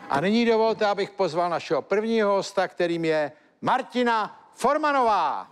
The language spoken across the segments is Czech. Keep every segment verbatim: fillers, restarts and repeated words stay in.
A nyní dovolte, abych pozval našeho prvního hosta, kterým je Martina Formanová.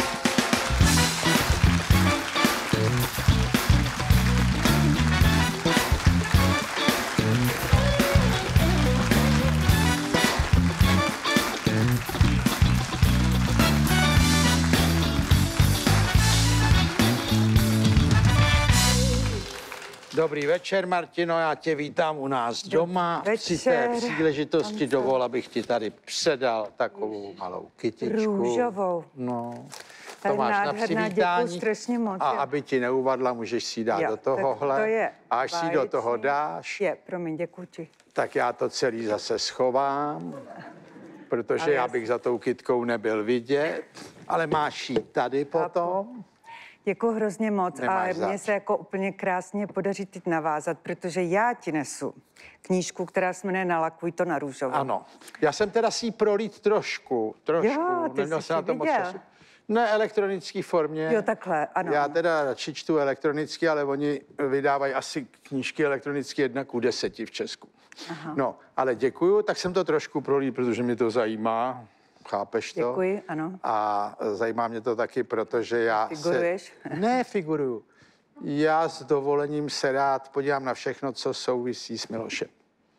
Dobrý večer, Martino, já tě vítám u nás doma. Při té příležitosti dovol, abych ti tady předal takovou malou kytičku. Růžovou. No, to máš na přivítání. Strašně moc. A aby ti neuvadla, můžeš si ji dát jo, do tohohle. To je a až si do toho dáš, je, promiň, děkuji ti. Tak já to celý zase schovám, protože ale já bych za tou kytkou nebyl vidět. Ale máš ji tady potom. Děkuji hrozně moc. Nemáš a mně zač. se jako úplně krásně podaří teď navázat, protože já ti nesu knížku, která se jmenuje Nalakuj to na růžovo. Ano. Já jsem teda si ji prolít trošku, trošku. Jo, ty Neměl jsi jsem na to moc viděl. času. Ne, elektronické formě. Jo, takhle, ano. Já teda radši čtu elektronicky, ale oni vydávají asi knížky elektronicky jedna ku deseti v Česku. Aha. No, ale děkuju, tak jsem to trošku prolít, protože mě to zajímá. Chápeš to? Děkuji, ano. A zajímá mě to taky, protože já Figuruješ? se... Ne, figuruju. Já s dovolením se rád podívám na všechno, co souvisí s Milošem.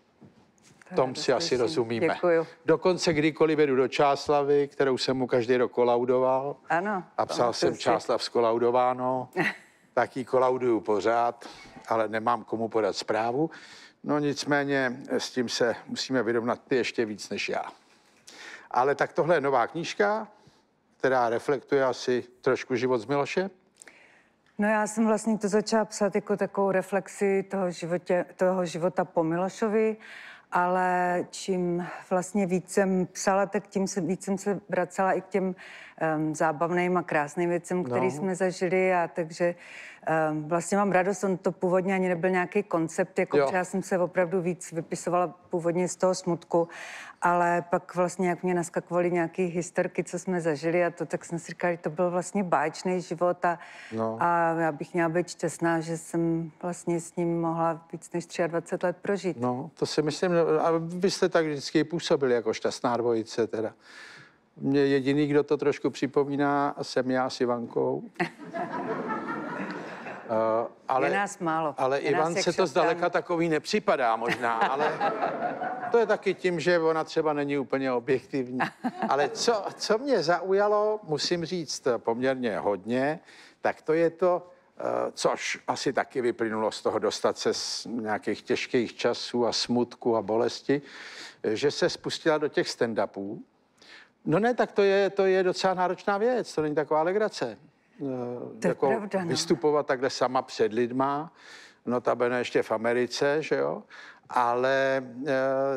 Tom si asi rozumíme. Děkuju. Dokonce kdykoliv vedu do Čáslavy, kterou jsem mu každý rok kolaudoval. Ano. A psal jsem Čáslav skolaudováno, tak ji kolauduju pořád, ale nemám komu podat zprávu. No nicméně s tím se musíme vyrovnat ty ještě víc než já. Ale tak tohle je nová knížka, která reflektuje asi trošku život s Milošem. No já jsem vlastně to začala psát jako takovou reflexi toho, životě, toho života po Milošovi, ale čím vlastně víc jsem psala, tak tím se, víc jsem se vracela i k těm um, zábavným a krásným věcem, které no. jsme zažili, a takže um, vlastně mám radost, on to původně ani nebyl nějaký koncept, jako já jsem se opravdu víc vypisovala původně z toho smutku, ale pak vlastně, jak mě naskakovaly nějaké historky, co jsme zažili a to, tak jsem si říkala, že to byl vlastně báječný život a, no. a já bych měla být šťastná, že jsem vlastně s ním mohla víc než dvacet tři let prožít. No, to si myslím, a vy jste tak vždycky působili jako šťastná dvojice teda. Mě jediný, kdo to trošku připomíná, jsem já s Ivankou. Uh, ale, je nás málo. Ale je Ivan se to zdaleka takový nepřipadá možná, ale to je taky tím, že ona třeba není úplně objektivní. Ale co, co mě zaujalo, musím říct poměrně hodně, tak to je to, uh, což asi taky vyplynulo z toho dostat se z nějakých těžkých časů a smutku a bolesti, že se spustila do těch stand-upů. No ne, tak to je, to je docela náročná věc, to není taková legrace. To jako pravda, no. Vystupovat takhle sama před lidma, notabene ještě v Americe, že jo? Ale e,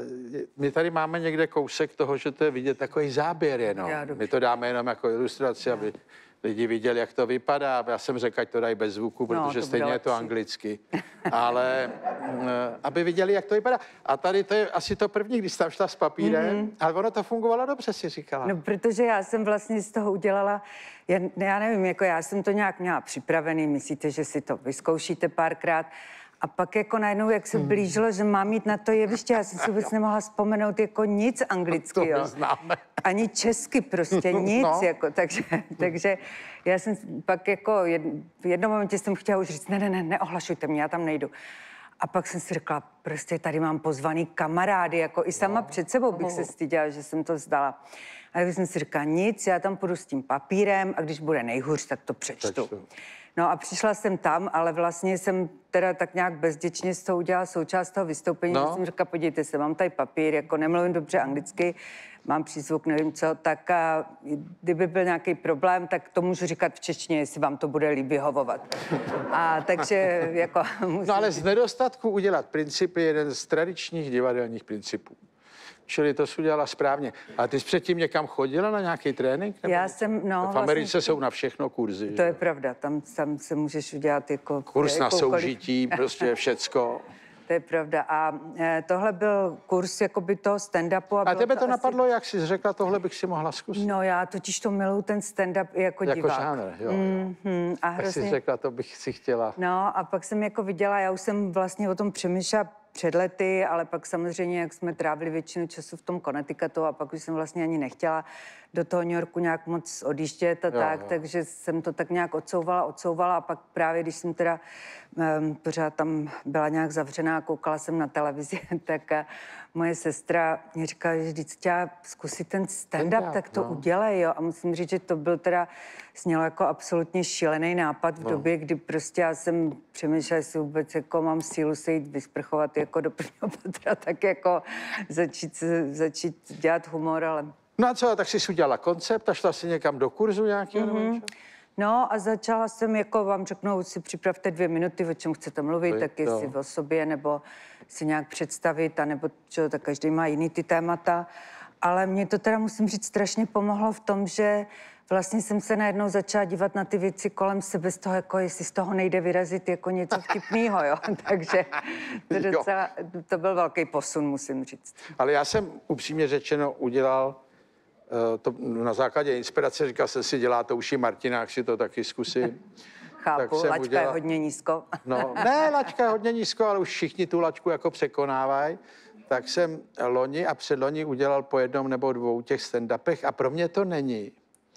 my tady máme někde kousek toho, že to je vidět takový záběr jenom. My to dáme jenom jako ilustraci, já. aby lidi viděli, jak to vypadá. Já jsem řekl, ať to dají bez zvuku, protože no, stejně je to anglicky. Ale e, aby viděli, jak to vypadá. A tady to je asi to první, když tam šla s papírem, mm-hmm. ale ono to fungovalo dobře, si říkala. No, protože já jsem vlastně z toho udělala, já, já nevím, jako já jsem to nějak měla připravený, myslíte, že si to vyzkoušíte párkrát, a pak jako najednou, jak se blížilo, že mám jít na to jeviště, já jsem si vůbec nemohla vzpomenout jako nic anglicky, jo. Ani česky prostě, nic, no. jako, takže, takže já jsem pak jako, jed, v jednom momentě jsem chtěla už říct, ne, ne, ne, neohlašujte mě, já tam nejdu. A pak jsem si řekla, prostě tady mám pozvaný kamarády, jako i sama no. před sebou bych se styděla, že jsem to vzdala. A já jsem si říkala, nic, já tam půjdu s tím papírem a když bude nejhůř, tak to přečtu. přečtu. No a přišla jsem tam, ale vlastně jsem teda tak nějak bezděčně z toho udělala součást toho vystoupení, no. že jsem řekla, podívejte se, mám tady papír, jako nemluvím dobře anglicky, mám přízvuk, nevím co, tak a kdyby byl nějaký problém, tak to můžu říkat v češtině, jestli vám to bude líp vyhovovat. A takže jako... No ale z nedostatku udělat princip je jeden z tradičních divadelních principů. Čili to jsi udělala správně. A ty jsi předtím někam chodila na nějaký trénink? Nebo... Já jsem, no... V Americe vlastně... jsou na všechno kurzy. To že? je pravda, tam, tam se můžeš udělat jako... Kurs na soužití, prostě všecko. To je pravda. A e, tohle byl kurz jakoby toho stand-upu. A, a tebe to, to napadlo, asi... jak jsi řekla, tohle bych si mohla zkusit? No já totiž to miluju ten stand-up jako, jako divák. Jako žánr, jo. Mm-hmm. A hrozně... Tak jsi řekla, to bych si chtěla. No a pak jsem jako viděla, já už jsem vlastně o tom přemýšlela před lety, ale pak samozřejmě, jak jsme trávili většinu času v tom Connecticutu a pak už jsem vlastně ani nechtěla do toho New Yorku nějak moc odjíždět a Jo, tak, jo. takže jsem to tak nějak odsouvala, odsouvala a pak právě, když jsem teda um, pořád tam byla nějak zavřená, koukala jsem na televizi, tak uh, moje sestra mě říkala, že vždyť chtěla zkusit ten stand-up, Stand-up, tak to no. udělej, jo. A musím říct, že to byl teda, snělo jako absolutně šílený nápad v No. době, kdy prostě já jsem přemýšlela, jestli vůbec jako mám sílu se jít vysprchovat jako do prvního patra, tak jako začít, začít dělat humor, ale... No a co, tak jsi udělala koncept a šla si někam do kurzu nějakého? Mm-hmm. No a začala jsem, jako vám řeknou, si připravte dvě minuty, o čem chcete mluvit, To je tak jestli to. o sobě, nebo si nějak představit, anebo čo, tak každý má jiný ty témata. Ale mě to teda, musím říct, strašně pomohlo v tom, že vlastně jsem se najednou začala dívat na ty věci kolem sebe z toho, jako jestli z toho nejde vyrazit jako něco vtipného, jo. Takže to, Jo. docela, to byl velký posun, musím říct. Ale já jsem upřímně řečeno udělal uh, to na základě inspirace, říkal jsem si, dělá to už i Martinák, si to taky zkusím. Chápu, jsem laťka udělal- je hodně nízko. No, ne, laťka je hodně nízko, ale už všichni tu laťku jako překonávají. Tak jsem loni a předloni udělal po jednom nebo dvou těch stand-upech a pro mě to není.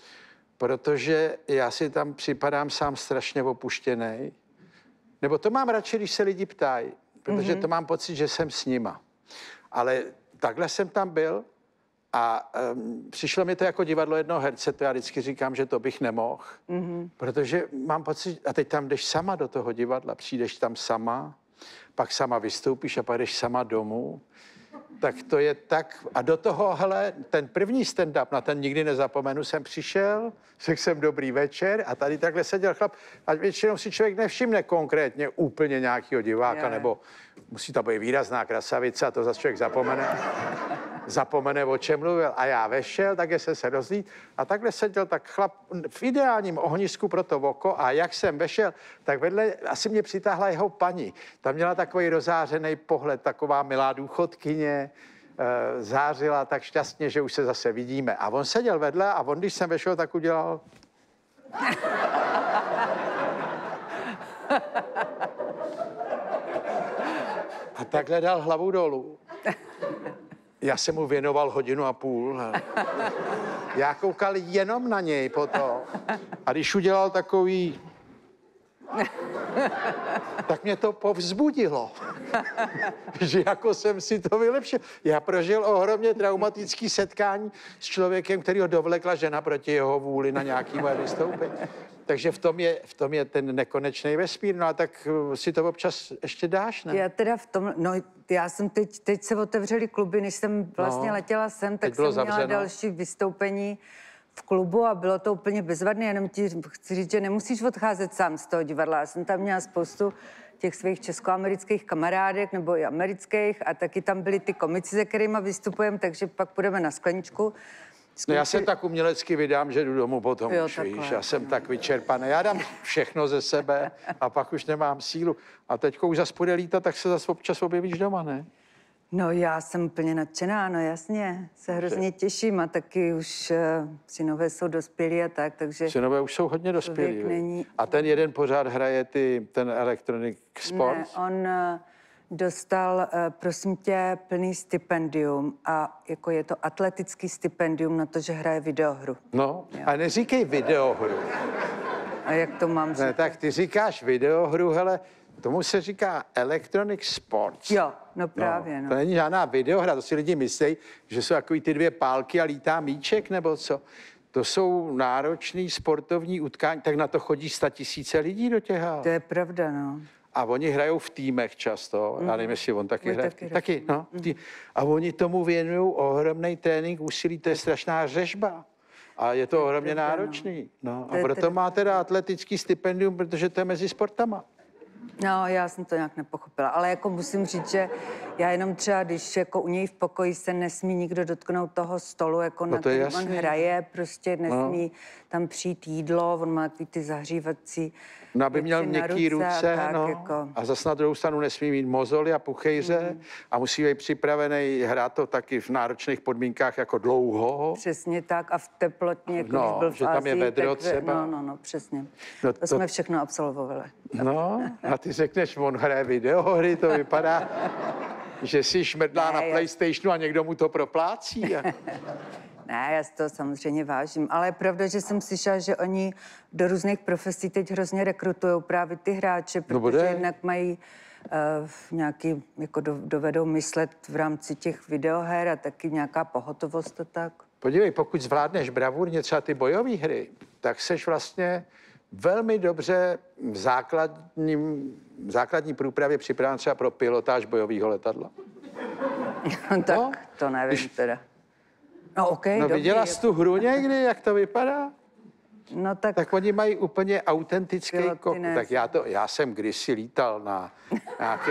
Protože já si tam připadám sám strašně opuštěnej. Nebo to mám radši, když se lidi ptají, protože mm-hmm. to mám pocit, že jsem s nima. Ale takhle jsem tam byl a um, přišlo mi to jako divadlo jednoho herce, to já vždycky říkám, že to bych nemohl, mm-hmm. protože mám pocit, a teď tam jdeš sama do toho divadla, přijdeš tam sama, pak sama vystoupíš a pak jdeš sama domů, tak to je tak, a do toho, hele, ten první stand-up, na ten nikdy nezapomenu, jsem přišel, řekl jsem dobrý večer a tady takhle seděl chlap a většinou si člověk nevšimne konkrétně úplně nějakého diváka, Je. nebo musí to být výrazná krasavice a to zase člověk zapomene. zapomene, o čem mluvil. A já vešel, tak jsem se rozlít a takhle seděl tak chlap v ideálním ohnisku pro to oko a jak jsem vešel, tak vedle asi mě přitáhla jeho paní. Tam měla takový rozářený pohled, taková milá důchodkyně, e, zářila tak šťastně, že už se zase vidíme. A on seděl vedle a on, když jsem vešel, tak udělal... A takhle dal hlavu dolů. Já jsem mu věnoval hodinu a půl. Já koukal jenom na něj potom. A když udělal takový... tak mě to povzbudilo. Že jako jsem si to vylepšil. Já prožil ohromně traumatický setkání s člověkem, který ho dovlekla žena proti jeho vůli na nějaký moje vystoupení. Takže v tom je, v tom je ten nekonečný vesmír. No a tak si to občas ještě dáš, ne? Já teda v tom, no já jsem teď, teď se otevřely kluby, než jsem vlastně No, letěla sem, tak teď bylo jsem měla zavřeno. další vystoupení v klubu a bylo to úplně bezvadné, jenom ti chci říct, že nemusíš odcházet sám z toho divadla. Já jsem tam měla spoustu těch svých českoamerických kamarádek nebo i amerických a taky tam byli ty komici, se kterými vystupujeme, takže pak půjdeme na skleničku. No já jsem tak umělecky vydám, že jdu domů potom Jo, už, takhle. víš, já jsem tak vyčerpaný. Já dám všechno ze sebe a pak už nemám sílu. A teďko už zase půjde lítat, tak se zase občas objevíš doma, ne? No já jsem úplně nadšená, no jasně, se hrozně těším a taky už uh, synové jsou dospělí a tak, takže... Synové už jsou hodně dospělí. Člověk viď? není- A ten jeden pořád hraje ty, ten Electronic Sports? Ne, on uh, dostal, uh, prosím tě, plný stipendium a jako je to atletický stipendium na to, že hraje videohru. No, Jo. a neříkej videohru. A jak to mám říct? Ne, tak ty říkáš videohru, hele, tomu se říká Electronic Sports. Jo, no právě, no. To není žádná videohra, to si lidi myslí, že jsou takový ty dvě pálky a lítá míček, nebo co. To jsou náročný sportovní utkání, tak na to chodí statisíce lidí do těch hal. To je pravda, no. A oni hrajou v týmech často, mm. já nevím, jestli on taky On hraje. taky Taky, taky no. Mm. A oni tomu věnují ohromný trénink, úsilí, to je strašná řežba. A je to ohromně pravda, no. náročný. No. To A je proto teda- má teda atletický stipendium, protože to je mezi sportama. No, já jsem to nějak nepochopila, ale jako musím říct, že já jenom třeba, když jako u něj v pokoji se nesmí nikdo dotknout toho stolu, jako No na to je kterém on jasný. hraje, prostě nesmí no. tam přijít jídlo, on má takový ty zahřívací No, aby měl věci na měkký ruce, a tak, no. jako. A zase na druhou stranu nesmí mít mozoly a puchejře mm. a musí být připravený hrát to taky v náročných podmínkách jako dlouho. Přesně tak a v teplotně, jako No, když byl v že tam je Asii, vedro tak, třeba. No, no, no, přesně. No, No, to- to jsme všechno absolvovali. No, a ty řekneš, on hraje videohry, to vypadá, že si šmrdlá Ne, na já- PlayStationu a někdo mu to proplácí. A... Ne, já si to samozřejmě vážím, ale je pravda, že jsem slyšela, že oni do různých profesí teď hrozně rekrutují právě ty hráče, protože bude. jednak mají uh, nějaký, jako do, dovedou myslet v rámci těch videoher a taky nějaká pohotovost a tak. Podívej, pokud zvládneš bravurně třeba ty bojové hry, tak seš vlastně velmi dobře v základním, v základní průpravě připraven třeba pro pilotáž bojového letadla. tak No, to nevím když- teda. No okej, No dobrý, viděla jsi tu hru někdy, jak to vypadá? No tak, Tak oni mají úplně autentický Piloty kok. ne. Tak já, to, já jsem kdysi lítal na nějaký...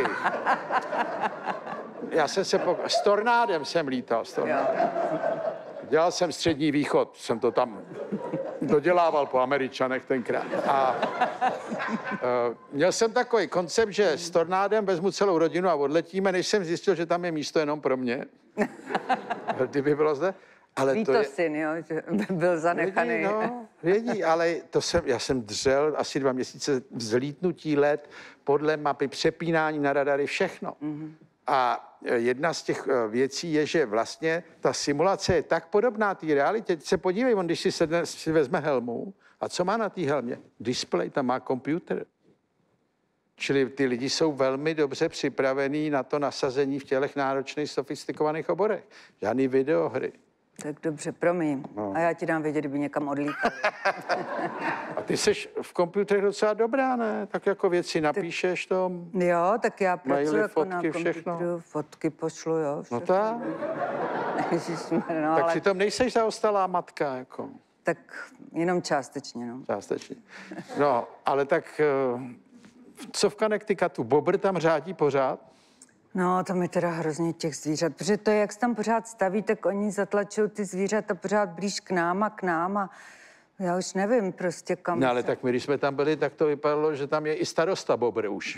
Já jsem se... Pok... S tornádem jsem lítal. S tornádem. Dělal jsem střední východ, jsem to tam dodělával po Američanech tenkrát. A uh, měl jsem takový koncept, že s tornádem vezmu celou rodinu a odletíme, než jsem zjistil, že tam je místo jenom pro mě. Kdyby bylo zde. Ale ví to to je... syn, jo, že byl zanechaný. Vědí, no, vědí, ale to jsem, já jsem dřel asi dva měsíce vzlítnutí let podle mapy, přepínání na radary, všechno. Mm-hmm. A jedna z těch eh, věcí je, že vlastně ta simulace je tak podobná té realitě. Teď se podívej, on když si, sedne, si vezme helmu, a co má na té helmě? Display, tam má počítač. Čili ty lidi jsou velmi dobře připravení na to nasazení v těchto náročných, sofistikovaných oborech. Žádný videohry. Tak dobře, promiň. No. A já ti dám vědět, kdyby někam odlítal. A ty jsi v počítačích docela dobrá, ne? Tak jako věci napíšeš to. Jo, tak já pracuji Maily, jako na fotky, všechno? počítaču, fotky pošlu, jo. No všechno. tak, Ježišmarja, no, tak ale přitom nejseš zaostalá matka, jako tak jenom částečně, no. částečně. No, ale tak eh, co v Connecticutu? Bobr tam řádí pořád? No, tam je teda hrozně těch zvířat, protože to, jak se tam pořád staví, tak oni zatlačují ty zvířata pořád blíž k nám a k nám a já už nevím prostě kam. No ale se- tak my, když jsme tam byli, tak to vypadalo, že tam je i starosta Bobr už.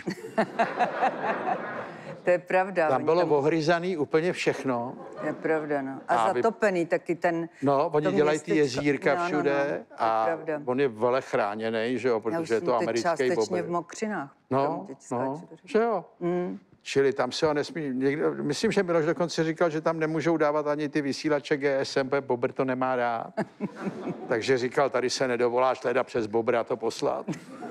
To je pravda. Tam oni bylo ohryzaný úplně všechno. To je pravda, no. A, A vy- zatopený taky ten... No, oni to dělají ty městečko. jezírka No, no, všude no, to je a pravda. on je vele chráněný, že jo, Já už protože je jsem to teď americký částečně Bobr. v Mokřinách. No, Promiň, teď no, skáču do řeči. že jo. Mm. Čili tam se ho nesmí, někdo, myslím, že Miloš dokonce říkal, že tam nemůžou dávat ani ty vysílače G S M, protože Bobr to nemá rád. Takže říkal, tady se nedovoláš leda přes Bobra to poslat.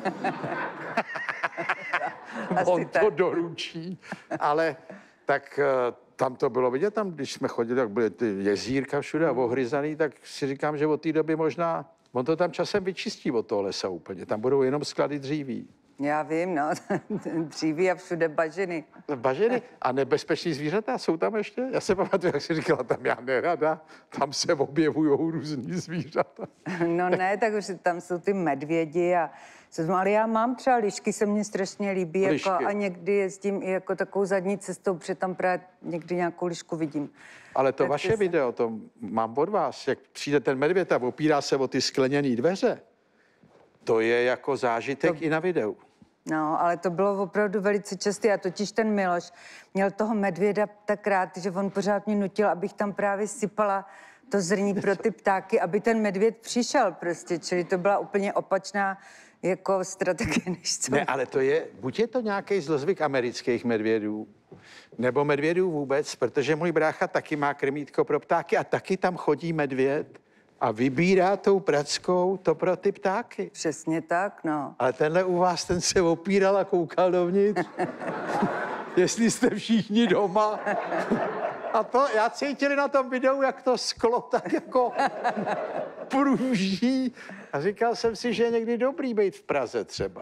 Asi On tak. to doručí. Ale tak eh, tam to bylo vidět, tam, když jsme chodili, tak byly ty jezírka všude a ohryzaný, tak si říkám, že od té doby možná, on to tam časem vyčistí od toho lesa úplně. Tam budou jenom sklady dříví. Já vím, no. Dříví a všude bažiny. Bažiny a nebezpeční zvířata jsou tam ještě? Já se pamatuju, jak jsi říkala, tam já nerada, tam se objevují různý zvířata. No ne, tak už tam jsou ty medvědi a... Ale já mám třeba lišky, se mně strašně líbí jako, Lišky. a někdy jezdím i jako takovou zadní cestou, protože tam právě někdy nějakou lišku vidím. Ale to Tak vaše se- video, to mám od vás, jak přijde ten medvěd a opírá se o ty skleněné dveře, to je jako zážitek To- i na videu. No, ale to bylo opravdu velice časté. A totiž ten Miloš měl toho medvěda tak rád, že on pořád mě nutil, abych tam právě sypala to zrní pro ty ptáky, aby ten medvěd přišel prostě. Čili to byla úplně opačná jako strategie, než co. Ne, ale to je, buď je to nějaký zlozvyk amerických medvědů, nebo medvědů vůbec, protože můj brácha taky má krmítko pro ptáky a taky tam chodí medvěd a vybírá tou prackou to pro ty ptáky. Přesně tak, no. Ale tenhle u vás, ten se opíral a koukal dovnitř. Jestli jste všichni doma. A to, já cítili na tom videu, jak to sklo tak jako průží. A říkal jsem si, že je někdy dobrý být v Praze třeba.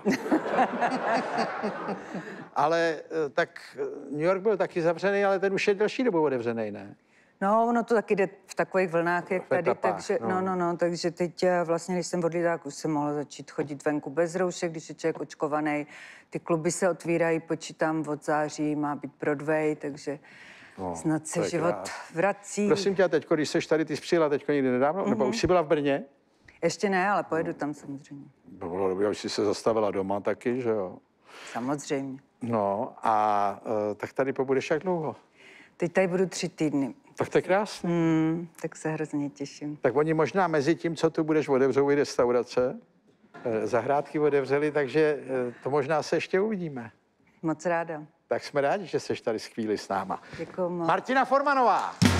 Ale eh, tak eh, New York byl taky zavřený, ale ten už je delší dobu otevřený, ne? No, ono to taky jde v takových vlnách, jak V tady, etapách, takže, no. no. no, no, takže teď eh, vlastně, když jsem odlítala, tak už jsem mohla začít chodit venku bez roušek, když je člověk očkovaný. Ty kluby se otvírají, počítám od září, má být Broadway, takže No, snad to se je život krás. vrací. Prosím tě, a teďko, když seš tady, ty jsi přijela teďko někdy nedávno, mm-hmm. nebo už jsi byla v Brně? Ještě ne, ale pojedu tam samozřejmě. Bylo dobré, už jsi se zastavila doma taky, že jo? Samozřejmě. No a uh, tak tady pobudeš jak dlouho? Teď tady budu tři týdny. Tak to je krásné. Hmm, tak se hrozně těším. Tak oni možná mezi tím, co tu budeš, otevřou i restaurace. Eh, Zahrádky otevřeli, takže eh, to možná se ještě uvidíme. Moc ráda. tak jsme rádi, že seš tady s chvíli s náma. Děkuju moc. Martina Formanová.